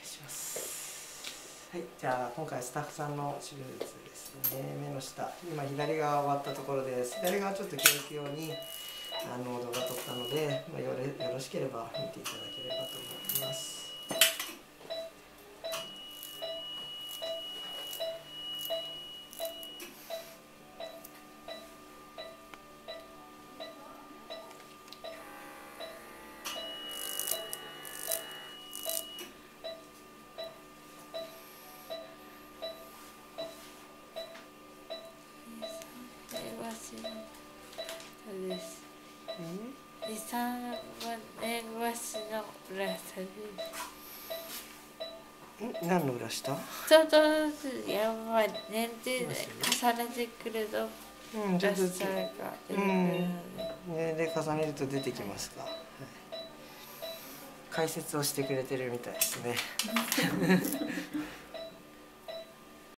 します。はい、じゃあ今回スタッフさんの手術ですね。目の下、今左側終わったところです。左側ちょっと教育用に動画撮ったので、よろしければ見ていただければと思います。 です。2、3年越しの裏下です。 何の裏下？ ちょっとずつやばい年齢で重ねてくると裏下が出てくるので、 年齢重ねると出てきますか。はい、解説をしてくれてるみたいですね。